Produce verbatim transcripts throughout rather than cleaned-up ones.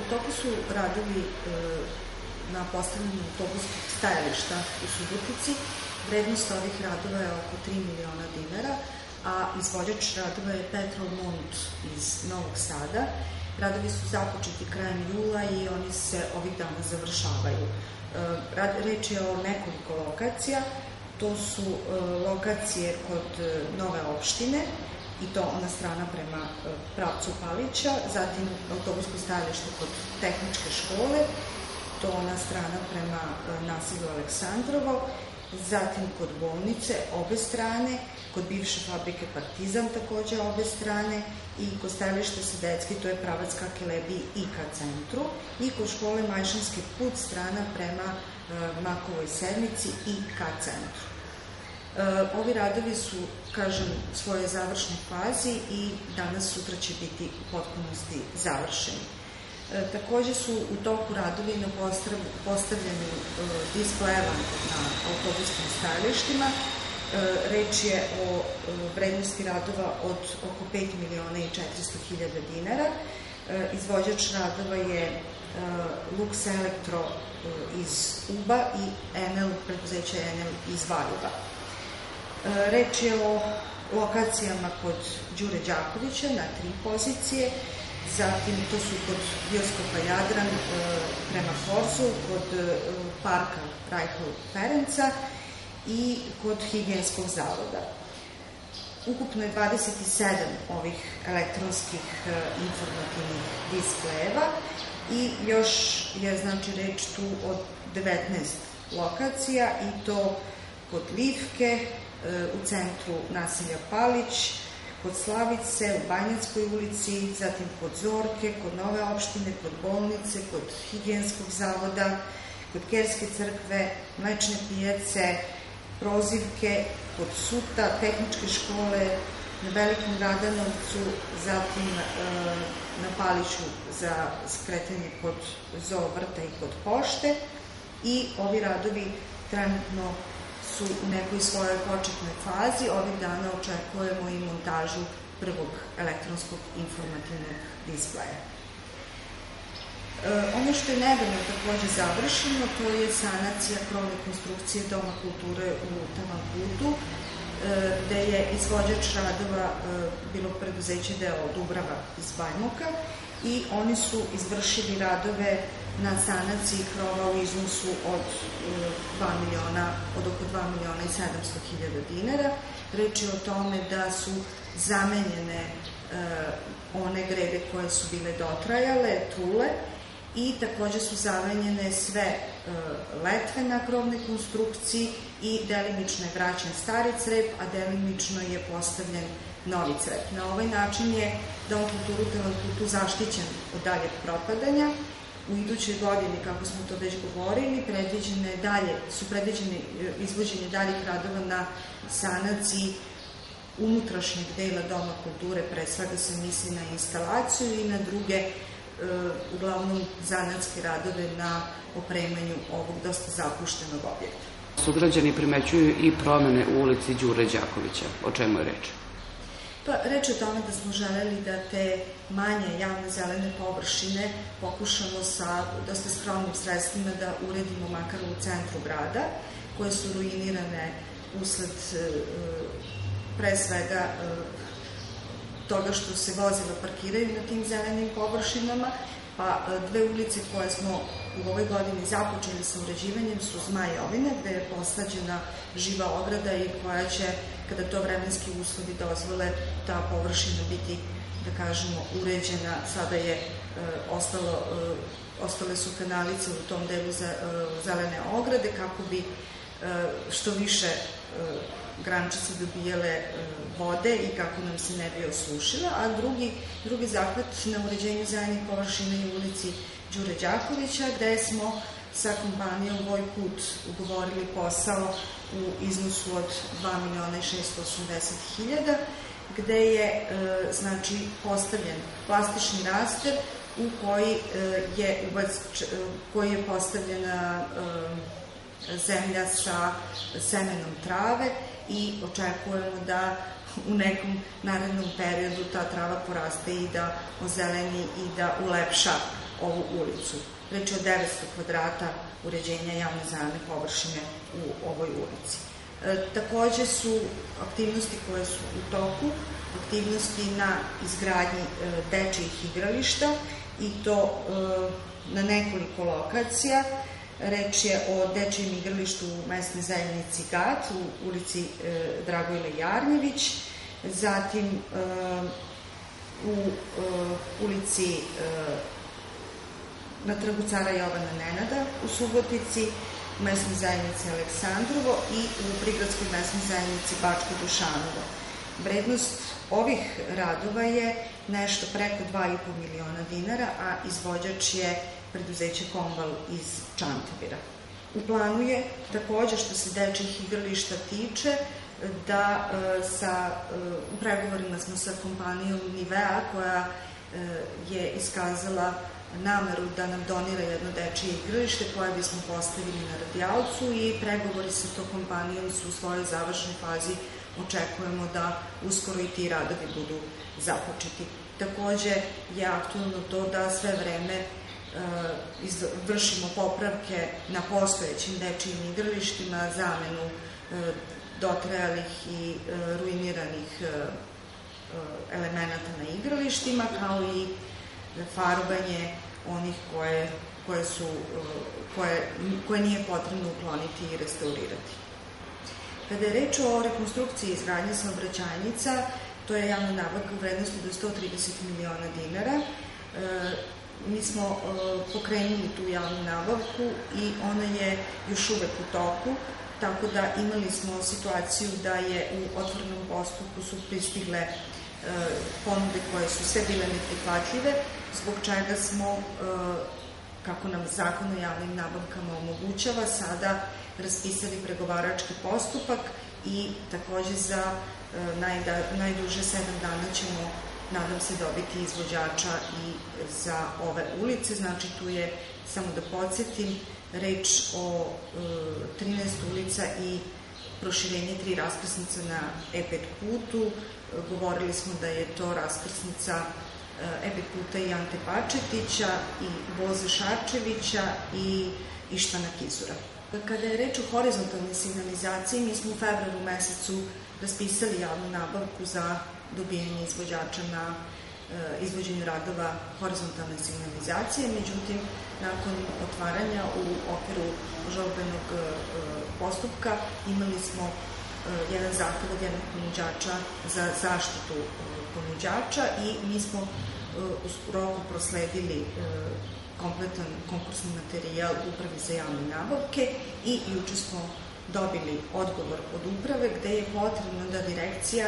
toku su radovi na postavljanju autobuskog stajališta u Subotici. Vrednost ovih radova je oko tri miliona dinara, a izvođač radova je Petromont iz Novog Sada. Radovi su započeti krajem jula i oni se ovih dana završavaju. Reč je o nekoliko lokacija. To su lokacije kod Nove opštine, i to ona strana prema pravcu Palića, zatim autobusko stajalište kod tehničke škole, to ona strana prema naselju Aleksandrovo, zatim kod bolnice obe strane, kod bivše fabrike Partizan takođe obe strane i kod stajališta Sedecki, to je pravac ka Kelebiji i ka centru, i kod škole Majšanski put strana prema Makovoj sedmici i ka centru. Ovi radovi su, kažem, u svojoj završnoj fazi i danas, sutra će biti u potpunosti završeni. Takođe su u toku radovi na postavljanju displejeva na autobuskim stajalištima. Reč je o vrednosti radova od oko pet miliona i četiristo hiljada dinara. Izvođač radova je Lux Elektro iz Uba i Enel, preduzeće Enel iz Valjuba. Reč je o lokacijama kod Đure Đakovića na tri pozicije, zatim to su kod bioskopa Jadran prema Forzu, kod parka Rajhl Ferenca i kod higijenskog zavoda. Ukupno je dvadeset sedam ovih elektronskih informativnih displejeva i još je, znači, reč tu od devetnaest lokacija, i to kod Livke, u centru naselja Palić, kod Slavice, u Banjatskoj ulici, zatim kod Zorke, kod Nove opštine, kod bolnice, kod higijenskog zavoda, kod Kerske crkve, Mlečne pijace, Prozivke, kod Suta, tehničke škole, na Velikom Radanovcu, zatim na Paliću za skretanje kod Zoo vrta i kod pošte, i ovi radovi trenutno su u nekoj svojoj početnoj fazi. Ovih dana očekujemo i montažu prvog elektronskog informativnog displeja. Ono što je nedavno takođe završeno, to je sanacija krovne konstrukcije Doma kulture u Tavanputu, gde je izvođač radova bilo preduzeće deo Dubrava iz Bajmoka, i oni su izvršili radove na sanaciji krova u iznosu od dva miliona, od oko dva miliona i sedamsto hiljada dinara. Reč je o tome da su zamenjene one grede koje su bile dotrajale, trule, i takođe su zamenjene sve letve na krovnoj konstrukciji i delimično je vraćen stari crep, a delimično je postavljen novi crep. Na ovaj način je Dom kulturu Tavanputu zaštićen od daljeg propadanja. U idućoj godini, kako smo to već govorili, su predviđene izvođenje daljih radova na sanaciji unutrašnjeg dela Doma kulture, pre svega se misli na instalaciju i na druge, uglavnom zanatske radove na opremanju ovog dosta zapuštenog objekta. Sugrađani primećuju i promene u ulici Đure Đakovića. O čemu je reč? Pa, reč je o tome da smo želeli da te manje javne zelene površine pokušamo sa dosta skromnim sredstvima da uredimo makar u centru grada, koje su ruinirane usled pre svega toga što se vozila parkiraju na tim zelenim površinama, pa dve ulice koje smo u ovoj godini započeli sa uređivanjem su Zmajovine, gde je posađena živa ograda i koja će, kada to vremenski uslovi dozvole, ta površina biti, da kažemo, uređena. Sada je ostalo, ostale su kanalice u tom delu zelene ograde kako bi što više grančice dobijale vode i kako nam se ne bi osušila, a drugi, drugi zahvat na uređenju zelenih površina je u ulici Đure Đakovića, gde smo sa kompanijom Vojput ugovorili posao u iznosu od dva miliona i šesto osamdeset hiljada, gde je, znači, postavljen plastični raster u koji je, koji je postavljena zemlja sa semenom trave, i očekujemo da u nekom narednom periodu ta trava poraste i da ozeleni i da ulepša ovu ulicu. Reč je o devetsto kvadrata uređenja javne zajamne površine u ovoj ulici. E, takođe su aktivnosti koje su u toku, aktivnosti na izgradnji e, dečijih igrališta i to e, na nekoliko lokacija. Reč je o dečijem igralištu u mesnoj zajednici Gat, u ulici e, Dragojle Jarnjević, zatim e, u e, ulici e, na trgu Cara Jovana Nenada u Subotici, u mesnoj zajednici Aleksandrovo i u prigradskoj mesnoj zajednici Bačko Dušanovo. Vrednost ovih radova je nešto preko dva i po miliona dinara, a izvođač je preduzeće Komval iz Čantavira. U planu je takođe, što se dečjih igrališta tiče, da sa, u pregovorima smo sa kompanijom Nivea, koja je iskazala nameru da nam donira jedno dečije igralište koje bismo postavili na Radijalcu i pregovori sa to kompanijom su u svojoj završnoj fazi. Očekujemo da uskoro i ti radovi budu započeti. Takođe je aktualno to da sve vreme vršimo popravke na postojećim dečijim igralištima, zamenu dotrajalih i ruiniranih elemenata na igralištima, kao i farbanje onih koje, koje, su, koje, koje nije potrebno ukloniti i restaurirati. Kada je reč o rekonstrukciji izgradnje saobraćajnica, to je javna nabavka u vrednosti do sto trideset miliona dinara. Mi smo pokrenuli tu javnu nabavku i ona je još uvek u toku, tako da imali smo situaciju da je u otvorenom postupku su pristigle ponude koje su sve bile neprihvatljive, zbog čega smo, kako nam Zakon o javnim nabavkama omogućava, sada raspisali pregovarački postupak i takođe za najduže sedam dana ćemo, nadam se, dobiti izvođača i za ove ulice. Znači, tu je, samo da podsjetim, reč o trinaest ulica i proširenje tri raskrsnice na E pet putu. Govorili smo da je to raskrsnica E pet puta i Ante Pačetića, i Boze Šarčevića i Ištvana Kizura. Kada je reč o horizontalnoj signalizaciji, mi smo u februaru mesecu raspisali javnu nabavku za dobijanje izvođača na izvođenju radova horizontalne signalizacije, međutim, nakon otvaranja u okviru žalbenog postupka imali smo jedan zahtev od jednog ponuđača za zaštitu ponuđača i mi smo u roku prosledili kompletan konkursni materijal Upravi za javne nabavke i juče smo dobili odgovor od uprave gde je potrebno da direkcija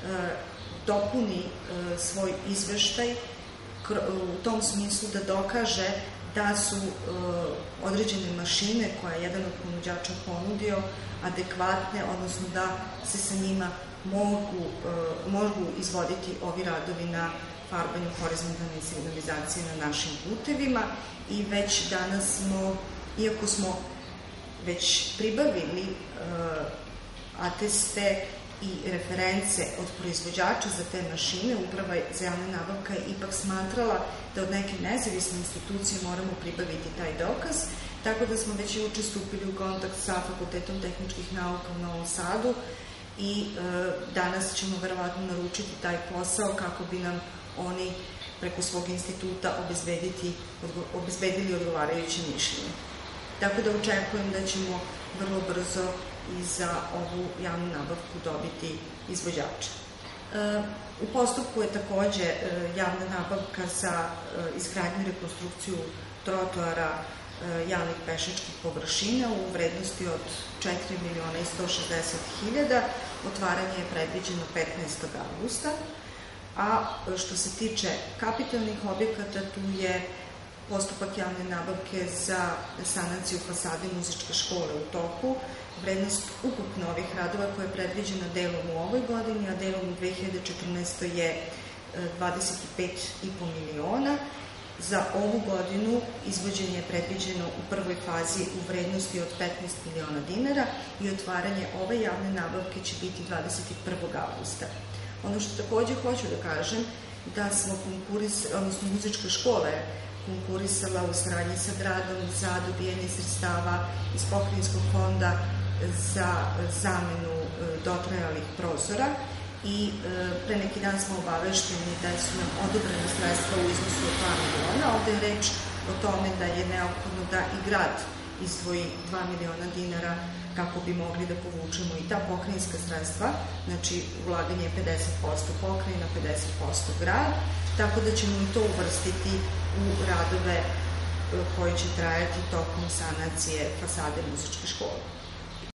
dopuni svoj izveštaj u tom smislu da dokaže da su određene mašine koje je jedan od ponuđača ponudio adekvatne, odnosno da se sa njima mogu, mogu izvoditi ovi radovi na farbanju horizontalne signalizacije na našim putevima i već danas smo, iako smo već pribavili ateste i reference od proizvođača za te mašine, Uprava za javne nabavke je ipak smatrala da od neke nezavisne institucije moramo pribaviti taj dokaz, tako da smo već juče stupili u kontakt sa Fakultetom tehničkih nauka u Novom Sadu i e, danas ćemo verovatno naručiti taj posao kako bi nam oni preko svog instituta obezbedili odgovarajuće mišljenje. Tako da očekujem da ćemo vrlo brzo i za ovu javnu nabavku dobiti izvođača. U postupku je takođe javna nabavka za izgradnju i rekonstrukciju trotoara javnih pešačkih površina u vrednosti od četiri miliona i sto šezdeset hiljada. Otvaranje je predviđeno petnaestog avgusta. A što se tiče kapitalnih objekata, tu je postupak javne nabavke za sanaciju fasade muzičke škole u toku. Vrednost ukupno ovih radova koja je predviđena delom u ovoj godini, a delom u dve hiljade četrnaestoj je dvadeset pet i po miliona. Za ovu godinu izvođenje je predviđeno u prvoj fazi u vrednosti od petnaest miliona dinara i otvaranje ove javne nabavke će biti dvadeset prvog avgusta. Ono što takođe hoću da kažem, da smo konkuris, odnosno muzičke škole konkurisala u saradnji sa gradom za dobijanje sredstava iz pokrajinskog fonda za zamenu dotrajalih prozora i pre neki dan smo obavešteni da su nam odobrena sredstva u iznosu od dva miliona. Ovde je reč o tome da je neophodno da i grad izdvoji dva miliona dinara kako bi mogli da povučemo i ta pokrajinska sredstva, znači ulaganje je pedeset posto pokrajina, pedeset posto grad, tako da ćemo i to uvrstiti u radove koji će trajati tokom sanacije fasade muzičke škole.